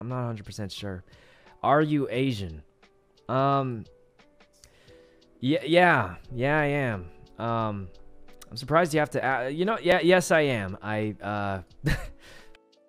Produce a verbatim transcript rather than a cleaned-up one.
I'm not one hundred percent sure. Are you Asian? Um, yeah, yeah, yeah, I am. Um, I'm surprised you have to, uh, you know, yeah, yes, I am. I, uh,